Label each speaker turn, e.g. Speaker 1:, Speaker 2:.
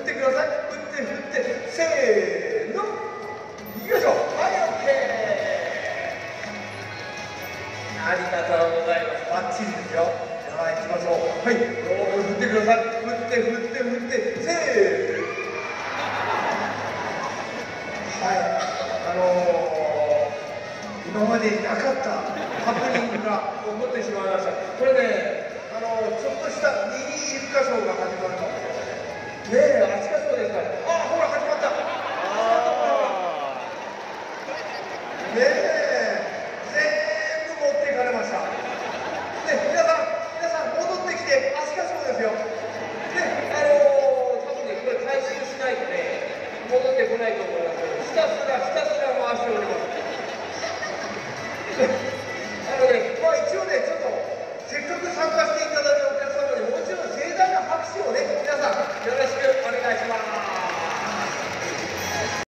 Speaker 1: ってください。振って振って、せーの。よいしょ。はい、オッケー。ありがとうございます。バッチリですよ。さあ、行きましょう。はい、振ってください。振って振って振って、せーの。はい、今までになかったハプニングが起こってしまいました。これね、ちょっとしたミニイルカショーが始まるかもしれません。ねえ、あちかそうですから。あ、